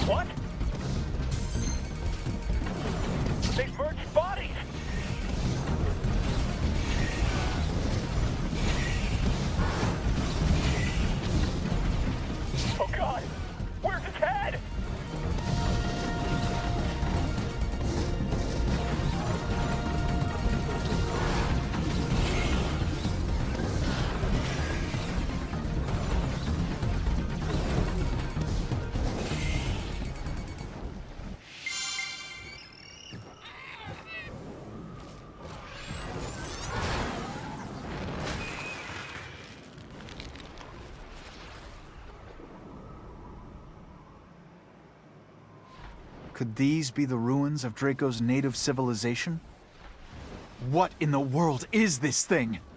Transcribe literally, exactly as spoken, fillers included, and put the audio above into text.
What? They've merged bodies! Oh god! Where's his head? Could these be the ruins of Draco's native civilization? What in the world is this thing?